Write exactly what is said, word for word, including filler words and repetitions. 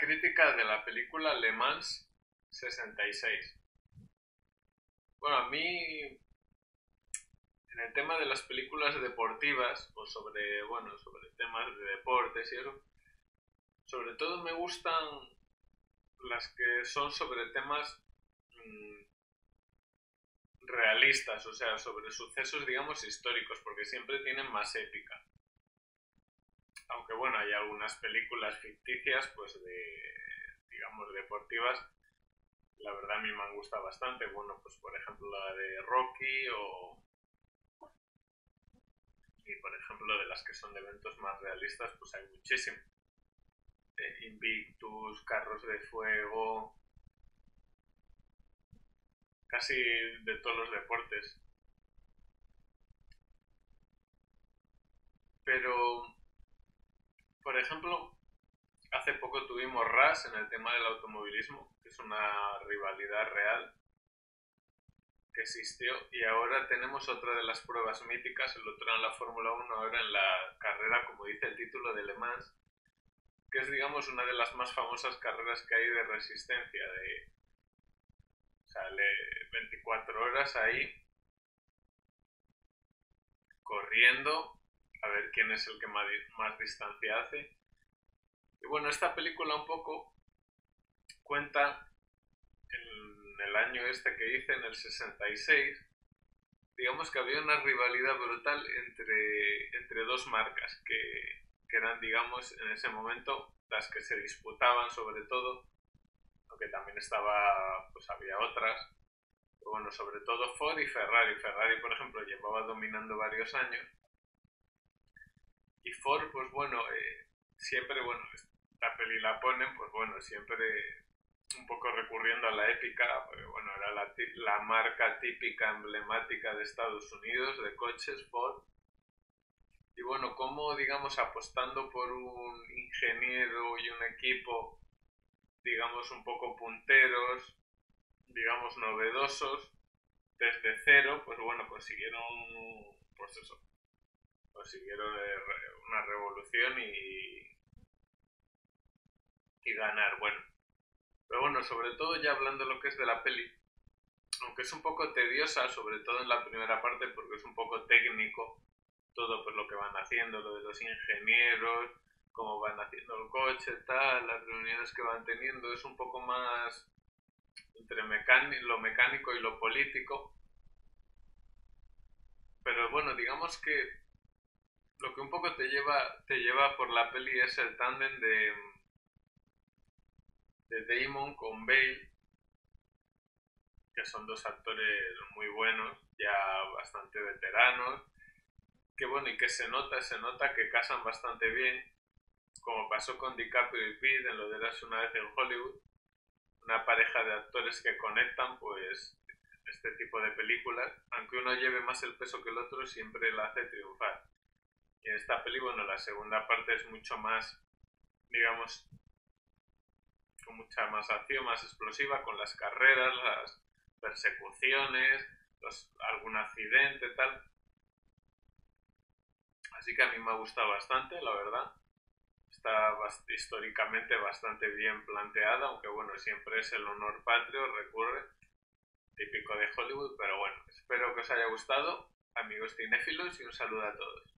crítica de la película Le Mans sesenta y seis. Bueno, a mí en el tema de las películas deportivas o sobre, bueno, sobre temas de deportes y eso, sobre todo me gustan las que son sobre temas mm, realistas, o sea, sobre sucesos, digamos, históricos, porque siempre tienen más épica. Aunque bueno, hay algunas películas ficticias, pues de, digamos, deportivas, la verdad a mí me han gustado bastante. Bueno, pues por ejemplo la de Rocky o, y por ejemplo de las que son de eventos más realistas, pues hay muchísimo. De Invictus, Carros de Fuego, casi de todos los deportes. Pero, por ejemplo, hace poco tuvimos Rush en el tema del automovilismo, que es una rivalidad real que existió, y ahora tenemos otra de las pruebas míticas, el otro en la Fórmula uno, ahora en la carrera, como dice el título, de Le Mans, que es, digamos, una de las más famosas carreras que hay de resistencia, de sale veinticuatro horas ahí corriendo a ver quién es el que más, más distancia hace. Y bueno, esta película un poco cuenta en el año este que hice, en el sesenta y seis, digamos que había una rivalidad brutal entre, entre dos marcas que, que eran, digamos, en ese momento las que se disputaban sobre todo, aunque también estaba, pues había otras, pero bueno, sobre todo Ford y Ferrari. Ferrari, por ejemplo, llevaba dominando varios años, y Ford, pues bueno, eh, siempre, bueno, la peli la ponen, pues bueno, siempre un poco recurriendo a la épica, porque bueno, era la, la marca típica, emblemática de Estados Unidos, de coches, Ford. Y bueno, como digamos apostando por un ingeniero y un equipo, digamos un poco punteros, digamos novedosos, desde cero, pues bueno, consiguieron, pues eso, consiguieron una revolución y, y ganar, bueno. Pero bueno, sobre todo ya hablando de lo que es de la peli, aunque es un poco tediosa, sobre todo en la primera parte, porque es un poco técnico todo pues lo que van haciendo, lo de los ingenieros, cómo van haciendo el coche, tal, las reuniones que van teniendo, es un poco más entre mecánico, lo mecánico y lo político. Pero bueno, digamos que lo que un poco te lleva, te lleva por la peli es el tándem de, de Damon con Bale, que son dos actores muy buenos, ya bastante veteranos, que bueno, y que se nota, se nota que casan bastante bien, como pasó con DiCaprio y Pitt en lo de Eras una vez en Hollywood, una pareja de actores que conectan, pues, este tipo de películas, aunque uno lleve más el peso que el otro, siempre la hace triunfar. Y en esta peli, bueno, la segunda parte es mucho más, digamos, con mucha más acción, más explosiva, con las carreras, las persecuciones, los, algún accidente, tal. Así que a mí me ha gustado bastante, la verdad. Está bast históricamente bastante bien planteada, aunque bueno, siempre es el honor patrio, recurre, típico de Hollywood, pero bueno, espero que os haya gustado, amigos cinéfilos, y un saludo a todos.